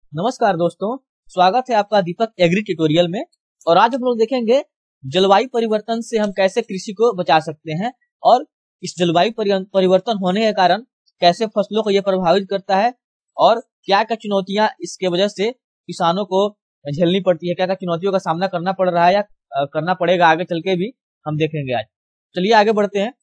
नमस्कार दोस्तों, स्वागत है आपका दीपक एग्री ट्यूटोरियल में। और आज हम लोग देखेंगे जलवायु परिवर्तन से हम कैसे कृषि को बचा सकते हैं और इस जलवायु परिवर्तन होने के कारण कैसे फसलों को यह प्रभावित करता है और क्या क्या चुनौतियां इसके वजह से किसानों को झेलनी पड़ती है, क्या क्या चुनौतियों का सामना करना पड़ रहा है या करना पड़ेगा आगे चल के भी हम देखेंगे आज। चलिए आगे बढ़ते हैं।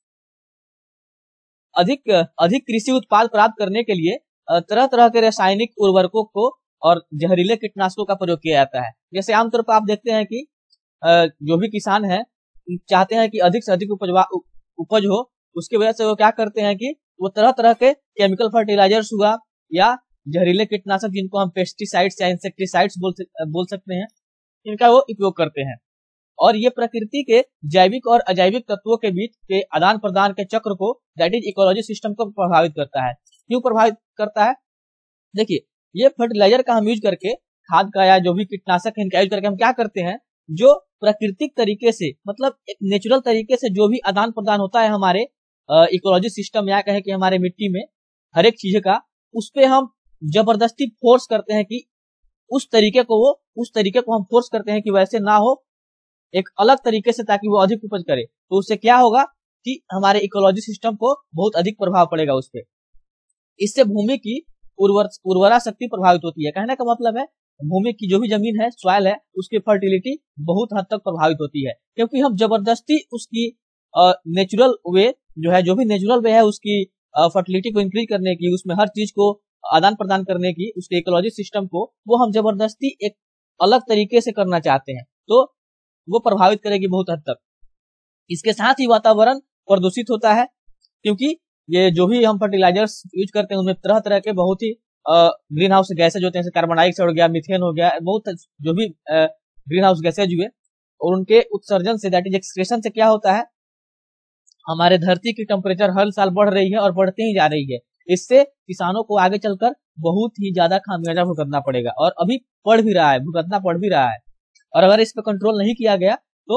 अधिक अधिक कृषि उत्पाद प्राप्त करने के लिए तरह तरह के रासायनिक उर्वरकों को और जहरीले कीटनाशकों का प्रयोग किया जाता है। जैसे आमतौर पर आप देखते हैं कि जो भी किसान है चाहते हैं कि अधिक से अधिक उपज हो, उसकी वजह से वो क्या करते हैं कि वो तरह तरह के केमिकल फर्टिलाइजर्स हुआ या जहरीले कीटनाशक जिनको हम पेस्टिसाइड्स या इंसेक्टिसाइड्स बोल सकते हैं, इनका वो उपयोग करते हैं। और ये प्रकृति के जैविक और अजैविक तत्वों के बीच के आदान प्रदान के चक्र को, दैट इज इकोलॉजी सिस्टम को प्रभावित करता है। क्यों प्रभावित करता है? देखिए, ये फर्टिलाइजर का हम यूज करके, खाद का या जो भी कीटनाशक है इनका यूज करके हम क्या करते हैं, जो प्राकृतिक तरीके से मतलब एक नेचुरल तरीके से जो भी आदान प्रदान होता है हमारे इकोलॉजी सिस्टम या कहे कि हमारे मिट्टी में हर एक चीज का, उस पे हम जबरदस्ती फोर्स करते हैं कि उस तरीके को हम फोर्स करते हैं कि वैसे ना हो, एक अलग तरीके से, ताकि वो अधिक उपज करे। तो उससे क्या होगा कि हमारे इकोलॉजी सिस्टम को बहुत अधिक प्रभाव पड़ेगा उस पे। इससे भूमि की उर्वरा शक्ति प्रभावित होती है। कहने का मतलब है भूमि की जो भी जमीन है, सॉइल है, उसकी फर्टिलिटी बहुत हद तक प्रभावित होती है, क्योंकि हम जबरदस्ती उसकी नेचुरल वे जो भी नेचुरल वे है उसकी फर्टिलिटी को इंक्रीज करने की, उसमें हर चीज को आदान प्रदान करने की, उसके इकोलॉजी सिस्टम को वो हम जबरदस्ती एक अलग तरीके से करना चाहते हैं, तो वो प्रभावित करेगी बहुत हद तक। इसके साथ ही वातावरण प्रदूषित होता है, क्योंकि ये जो भी हम फर्टिलाइजर्स यूज करते हैं उनमें तरह तरह के बहुत ही ग्रीन हाउस गैसेज होते हैं, जैसे कार्बन डाइऑक्साइड हो गया, मीथेन हो गया, बहुत जो भी ग्रीन हाउस गैसेज हुए, और उनके उत्सर्जन से, दैट इज एक्सक्रेशन से क्या होता है, हमारे धरती की टेम्परेचर हर साल बढ़ रही है और बढ़ते ही जा रही है। इससे किसानों को आगे चलकर बहुत ही ज्यादा खामियाजा भुगतना पड़ेगा, और अभी भुगतना पड़ भी रहा है। और अगर इस पर कंट्रोल नहीं किया गया तो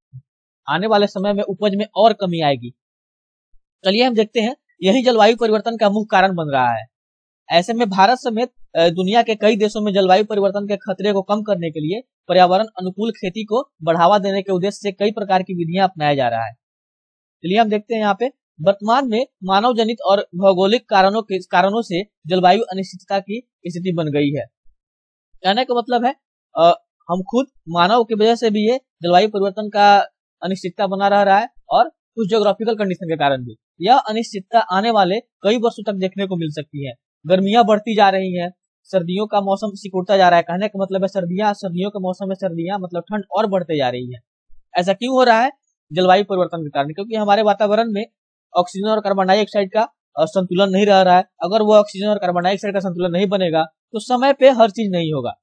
आने वाले समय में उपज में और कमी आएगी। चलिए हम देखते हैं, यही जलवायु परिवर्तन का मुख्य कारण बन रहा है। ऐसे में भारत समेत दुनिया के कई देशों में जलवायु परिवर्तन के खतरे को कम करने के लिए पर्यावरण अनुकूल खेती को बढ़ावा देने के उद्देश्य से कई प्रकार की विधियां अपनाया जा रहा है। चलिए हम देखते हैं यहाँ पे, वर्तमान में मानव जनित और भौगोलिक कारणों से जलवायु अनिश्चितता की स्थिति बन गई है। कहने का मतलब है हम खुद मानव की वजह से भी ये जलवायु परिवर्तन का अनिश्चितता बना रहा है, और कुछ ज्योग्राफिकल कंडीशन के कारण भी यह अनिश्चितता आने वाले कई वर्षों तक देखने को मिल सकती है। गर्मियां बढ़ती जा रही हैं, सर्दियों का मौसम सिकुड़ता जा रहा है। कहने का मतलब है सर्दियों के मौसम में सर्दियां मतलब ठंड और बढ़ते जा रही है। ऐसा क्यों हो रहा है? जलवायु परिवर्तन के कारण, क्योंकि हमारे वातावरण में ऑक्सीजन और कार्बन डाइऑक्साइड का संतुलन नहीं रह रहा है। अगर वो ऑक्सीजन और कार्बन डाइऑक्साइड का संतुलन नहीं बनेगा तो समय पे हर चीज नहीं होगा।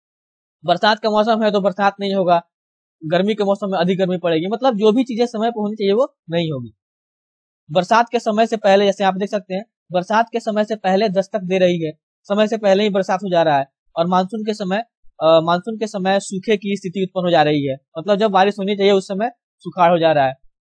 बरसात का मौसम है तो बरसात नहीं होगा, गर्मी के मौसम में अधिक गर्मी पड़ेगी, मतलब जो भी चीजें समय पर होनी चाहिए वो नहीं होगी। बरसात के समय से पहले, जैसे आप देख सकते हैं, बरसात के समय से पहले दस्तक दे रही है, समय से पहले ही बरसात हो जा रहा है। और मानसून के समय सूखे की स्थिति उत्पन्न हो जा रही है, मतलब जब बारिश होनी चाहिए उस समय सुखाड़ हो जा रहा है।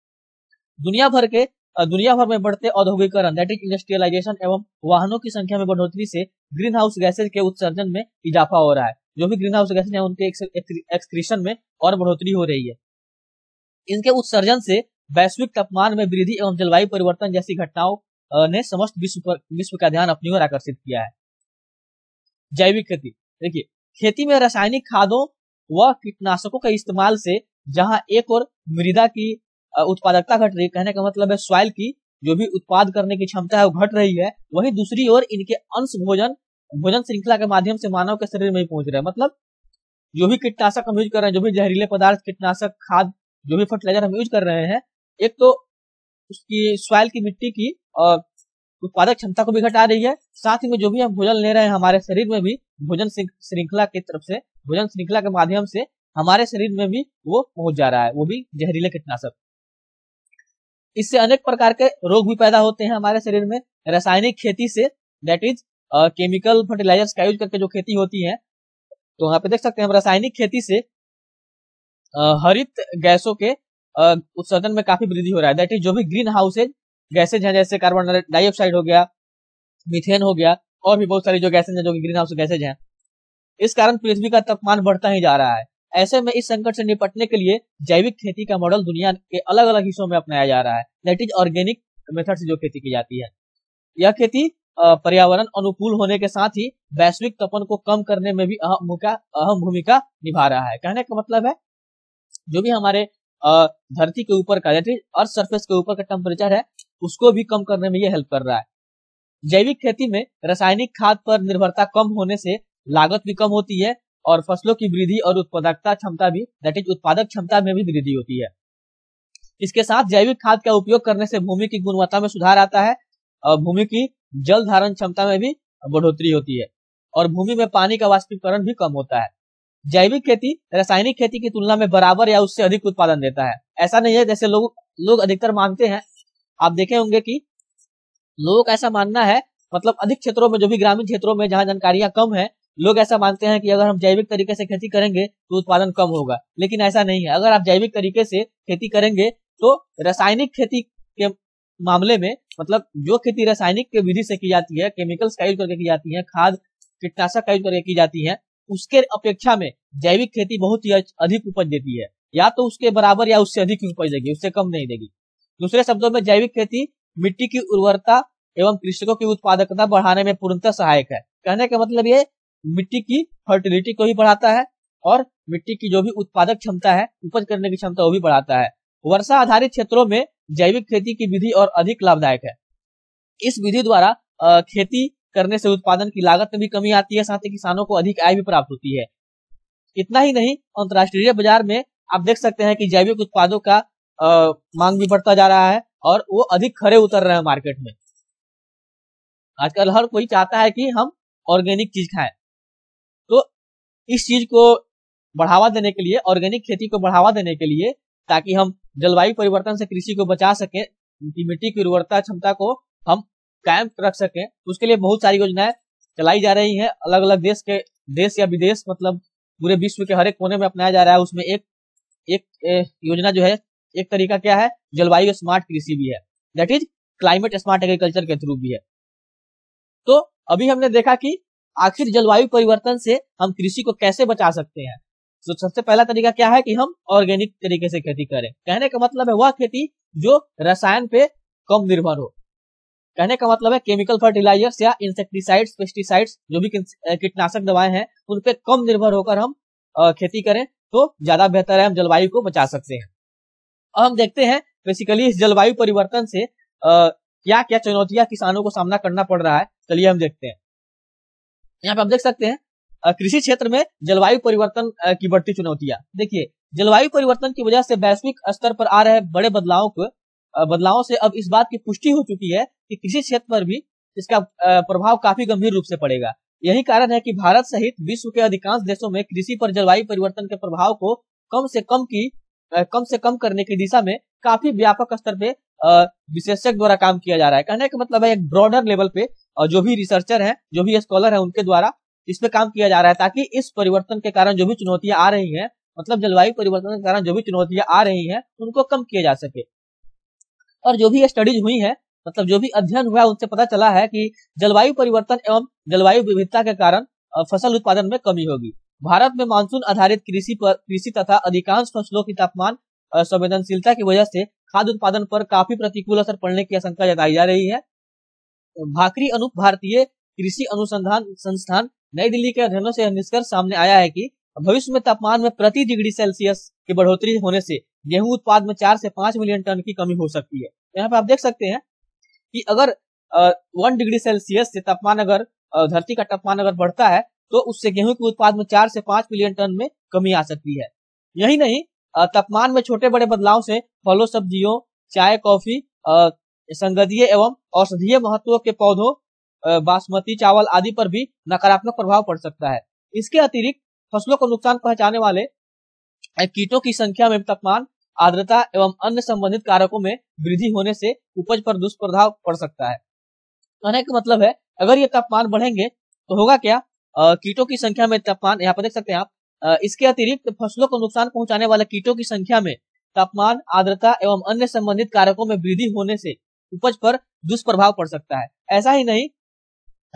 दुनिया भर में बढ़ते औद्योगिकरण, दैट इज इंडस्ट्रियलाइजेशन, एवं वाहनों की संख्या में बढ़ोतरी से ग्रीन हाउस गैसेज के उत्सर्जन में इजाफा हो रहा है। जो भी ग्रीन हाउस गैसेज हैं उनके एक्सक्रीशन में और बढ़ोतरी हो रही है। इनके उत्सर्जन से वैश्विक तापमान में वृद्धि एवं जलवायु परिवर्तन जैसी घटनाओं ने समस्त विश्व का ध्यान अपनी ओर आकर्षित किया है। जैविक खेती, देखिए, खेती में रासायनिक खादों व कीटनाशकों के इस्तेमाल से जहां एक और मृदा की उत्पादकता घट रही है, कहने का मतलब है सॉइल की जो भी उत्पाद करने की क्षमता है वो घट रही है, वहीं दूसरी ओर इनके अंश भोजन श्रृंखला के माध्यम से मानव के शरीर में ही पहुंच रहे हैं। मतलब जो भी कीटनाशक हम यूज कर रहे हैं, जो भी जहरीले पदार्थ, कीटनाशक, खाद, जो भी फर्टिलाइजर हम यूज कर रहे हैं, एक तो उसकी सॉइल की, मिट्टी की उत्पादक क्षमता को भी घटा रही है, साथ ही में जो भी हम भोजन ले रहे हैं हमारे शरीर में भी भोजन श्रृंखला के माध्यम से हमारे शरीर में भी वो पहुंच जा रहा है, वो भी जहरीले कीटनाशक। इससे अनेक प्रकार के रोग भी पैदा होते हैं हमारे शरीर में। रासायनिक खेती से, दैट इज केमिकल फर्टिलाइजर्स का यूज करके जो खेती होती है, तो यहाँ पे देख सकते हैं हम, रासायनिक खेती से हरित गैसों के उत्सर्जन में काफी वृद्धि हो रहा है। दैट इज जो भी ग्रीन हाउसेज गैसेज हैं, जैसे कार्बन डाइऑक्साइड हो गया, मीथेन हो गया, और भी बहुत सारी जो गैसेज हैं जो कि ग्रीन हाउस गैसेज हैं, इस कारण पृथ्वी का तापमान बढ़ता ही जा रहा है। ऐसे में इस संकट से निपटने के लिए जैविक खेती का मॉडल दुनिया के अलग अलग हिस्सों में अपनाया जा रहा है। दैट इज ऑर्गेनिक मेथड से जो खेती की जाती है। यह खेती पर्यावरण अनुकूल होने के साथ ही वैश्विक तपन को कम करने में भी अहम भूमिका निभा रहा है। कहने का मतलब है जो भी हमारे धरती के ऊपर का अर्थ सरफेस के ऊपर का टेम्परेचर है उसको भी कम करने में ये हेल्प कर रहा है। जैविक खेती में रासायनिक खाद पर निर्भरता कम होने से लागत भी कम होती है और फसलों की वृद्धि और उत्पादकता क्षमता भी दैट इज उत्पादक क्षमता में भी वृद्धि होती है। इसके साथ जैविक खाद का उपयोग करने से भूमि की गुणवत्ता में सुधार आता है और भूमि की जल धारण क्षमता में भी बढ़ोतरी होती है और भूमि में पानी का वाष्पीकरण भी कम होता है। जैविक खेती रासायनिक खेती की तुलना में बराबर या उससे अधिक उत्पादन देता है। ऐसा नहीं है जैसे लोग अधिकतर मानते हैं, आप देखे होंगे कि लोगों का ऐसा मानना है, मतलब अधिक क्षेत्रों में जो भी ग्रामीण क्षेत्रों में जहां जानकारियां कम है, लोग ऐसा मानते हैं कि अगर हम जैविक तरीके से खेती करेंगे तो उत्पादन कम होगा, लेकिन ऐसा नहीं है। अगर आप जैविक तरीके से खेती करेंगे तो रासायनिक खेती के मामले में, मतलब जो खेती रासायनिक के विधि से की जाती है, केमिकल्स का यूज करके की जाती है, खाद कीटनाशक का यूज करके की जाती है, उसके अपेक्षा में जैविक खेती बहुत ही अधिक उपज देती है। या तो उसके बराबर या उससे अधिक उपज देगी, उससे कम नहीं देगी। दूसरे शब्दों में जैविक खेती मिट्टी की उर्वरता एवं कृषकों की उत्पादकता बढ़ाने में पूर्णतः सहायक है। कहने का मतलब ये मिट्टी की फर्टिलिटी को भी बढ़ाता है और मिट्टी की जो भी उत्पादक क्षमता है, उपज करने की क्षमता वो भी बढ़ाता है। वर्षा आधारित क्षेत्रों में जैविक खेती की विधि और अधिक लाभदायक है। इस विधि द्वारा खेती करने से उत्पादन की लागत में भी कमी आती है, साथ ही किसानों को अधिक आय भी प्राप्त होती है। इतना ही नहीं, अंतर्राष्ट्रीय बाजार में आप देख सकते हैं कि जैविक उत्पादों का मांग भी बढ़ता जा रहा है और वो अधिक खरे उतर रहे हैं मार्केट में। आजकल हर कोई चाहता है कि हम ऑर्गेनिक चीज खाएं, तो इस चीज को बढ़ावा देने के लिए, ऑर्गेनिक खेती को बढ़ावा देने के लिए, ताकि हम जलवायु परिवर्तन से कृषि को बचा सकें, मिट्टी की उर्वरता क्षमता को हम कायम रख सकें, उसके लिए बहुत सारी योजनाएं चलाई जा रही हैं। अलग अलग देश या विदेश, मतलब पूरे विश्व के हर एक कोने में अपनाया जा रहा है। उसमें एक योजना जो है, एक तरीका क्या है, जलवायु स्मार्ट कृषि भी है, that is climate smart agriculture के थ्रू भी है। तो अभी हमने देखा कि आखिर जलवायु परिवर्तन से हम कृषि को कैसे बचा सकते हैं। तो सबसे पहला तरीका क्या है कि हम ऑर्गेनिक तरीके से खेती करें। कहने का मतलब है वह खेती जो रसायन पे कम निर्भर हो। कहने का मतलब है केमिकल फर्टिलाइजर्स या इंसेक्टिसाइड्स, पेस्टिसाइड्स, जो भी कीटनाशक दवाएं हैं, उन पे कम निर्भर होकर हम खेती करें तो ज्यादा बेहतर है, हम जलवायु को बचा सकते हैं। अब हम देखते हैं बेसिकली इस जलवायु परिवर्तन से क्या क्या चुनौतियां किसानों को सामना करना पड़ रहा है। चलिए हम देखते हैं। यहाँ पे आप देख सकते हैं कृषि क्षेत्र में जलवायु परिवर्तन की बढ़ती चुनौतियां। देखिए, जलवायु परिवर्तन की वजह से वैश्विक स्तर पर आ रहे बड़े बदलावों से अब इस बात की पुष्टि हो चुकी है कि कृषि क्षेत्र पर भी इसका प्रभाव काफी गंभीर रूप से पड़ेगा। यही कारण है कि भारत सहित विश्व के अधिकांश देशों में कृषि पर जलवायु परिवर्तन के प्रभाव को कम से कम करने की दिशा में काफी व्यापक स्तर पे विशेषज्ञ द्वारा काम किया जा रहा है। कहने का मतलब है एक ब्रॉडर लेवल पे जो भी रिसर्चर हैं, जो भी स्कॉलर हैं, उनके द्वारा इस पे काम किया जा रहा है, ताकि इस परिवर्तन के कारण जो भी चुनौतियां आ रही हैं, मतलब जलवायु परिवर्तन के कारण जो भी चुनौतियां आ रही हैं, उनको कम किया जा सके। और जो भी स्टडीज हुई है, मतलब जो भी अध्ययन हुआ है, उनसे पता चला है कि जलवायु परिवर्तन एवं जलवायु विविधता के कारण फसल उत्पादन में कमी होगी। भारत में मानसून आधारित कृषि तथा अधिकांश फसलों की तापमान संवेदनशीलता की वजह से खाद्य उत्पादन पर काफी प्रतिकूल असर पड़ने की आशंका जताई जा रही है। भाकरी अनुप भारतीय कृषि अनुसंधान संस्थान नई दिल्ली के अध्ययनों से निष्कर्ष सामने आया है कि भविष्य में तापमान में प्रति डिग्री सेल्सियस की बढ़ोतरी होने से गेहूं उत्पाद में 4 से 5 मिलियन टन की कमी हो सकती है। यहाँ पे आप देख सकते हैं कि अगर 1 डिग्री सेल्सियस से तापमान, अगर धरती का तापमान अगर बढ़ता है, तो उससे गेहूं के उत्पाद में 4 से 5 मिलियन टन में कमी आ सकती है। यही नहीं, तापमान में छोटे बड़े बदलाव से फलों, सब्जियों, चाय, कॉफी, संगदीय एवं औषधीय महत्व के पौधों, बासमती चावल आदि पर भी नकारात्मक प्रभाव पड़ सकता है। इसके अतिरिक्त फसलों को नुकसान पहुंचाने वाले कीटों की संख्या में तापमान, आर्द्रता एवं अन्य संबंधित कारकों में वृद्धि होने से उपज पर दुष्प्रभाव पड़ सकता है। कहने का मतलब है अगर ये तापमान बढ़ेंगे तो होगा क्या, कीटों की संख्या में तापमान, यहाँ पर देख सकते हैं आप, इसके अतिरिक्त फसलों को नुकसान पहुंचाने वाले कीटों की संख्या में तापमान, आर्द्रता एवं अन्य संबंधित कारकों में वृद्धि होने से उपज पर दुष्प्रभाव पड़ सकता है। ऐसा ही नहीं,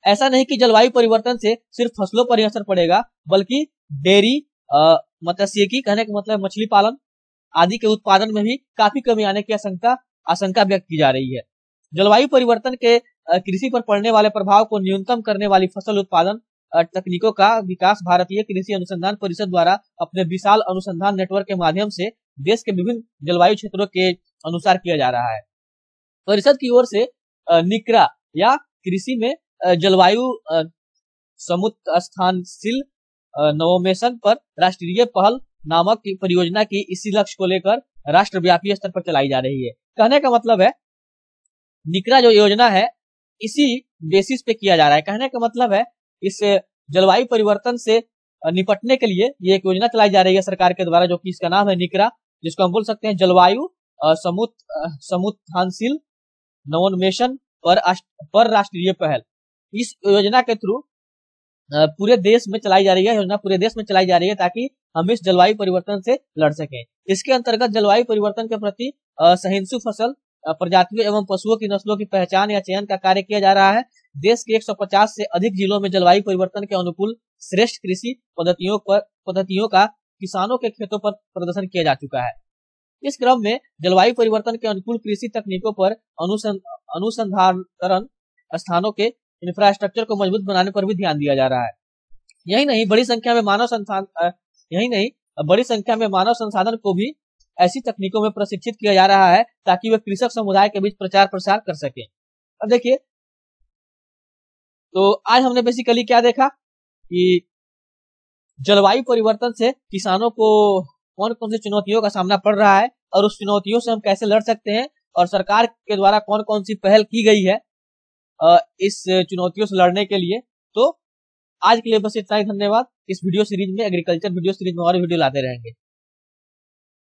ऐसा नहीं कि जलवायु परिवर्तन से सिर्फ फसलों पर ही असर पड़ेगा, बल्कि डेयरी, मत्स्यिकी, कहने का मतलब मछली पालन आदि के उत्पादन में भी काफी कमी आने की आशंका व्यक्त की जा रही है। जलवायु परिवर्तन के कृषि पर पड़ने वाले प्रभाव को न्यूनतम करने वाली फसल उत्पादन तकनीकों का विकास भारतीय कृषि अनुसंधान परिषद द्वारा अपने विशाल अनुसंधान नेटवर्क के माध्यम से देश के विभिन्न जलवायु क्षेत्रों के अनुसार किया जा रहा है। परिषद की ओर से निकरा या कृषि में जलवायु समुत्स्थानशील नवोन्मेषण पर राष्ट्रीय पहल नामक परियोजना की इसी लक्ष्य को लेकर राष्ट्रव्यापी स्तर पर चलाई जा रही है। कहने का मतलब है निकरा जो योजना है इसी बेसिस पे किया जा रहा है। कहने का मतलब है इस जलवायु परिवर्तन से निपटने के लिए ये एक योजना चलाई जा रही है सरकार के द्वारा, जो कि इसका नाम है निकरा, जिसको हम बोल सकते हैं जलवायु समुत्थानशील नवोन्मेषण पर राष्ट्रीय पहल। इस योजना के थ्रू पूरे देश में चलाई जा रही है, योजना पूरे देश में चलाई जा रही है ताकि हम इस जलवायु परिवर्तन से लड़ सकें। इसके अंतर्गत जलवायु परिवर्तन के प्रति सहिष्णु फसल प्रजातियों एवं पशुओं की नस्लों की पहचान या चयन का कार्य किया जा रहा है। देश के 150 से अधिक जिलों में जलवायु परिवर्तन के अनुकूल श्रेष्ठ कृषि पद्धतियों का किसानों के खेतों पर प्रदर्शन किया जा चुका है। इस क्रम में जलवायु परिवर्तन के अनुकूल कृषि तकनीकों पर अनुसंधान स्थानों के इंफ्रास्ट्रक्चर को मजबूत बनाने पर भी ध्यान दिया जा रहा है। यही नहीं बड़ी संख्या में मानव संसाधन को भी ऐसी तकनीकों में प्रशिक्षित किया जा रहा है ताकि वे कृषक समुदाय के बीच प्रचार प्रसार कर सके। अब देखिए, तो आज हमने बेसिकली क्या देखा कि जलवायु परिवर्तन से किसानों को कौन कौन सी चुनौतियों का सामना पड़ रहा है और उस चुनौतियों से हम कैसे लड़ सकते हैं, और सरकार के द्वारा कौन कौन सी पहल की गई है इस चुनौतियों से लड़ने के लिए। तो आज के लिए बस इतना ही, धन्यवाद। इस वीडियो सीरीज में, एग्रीकल्चर वीडियो सीरीज में और वीडियो लाते रहेंगे।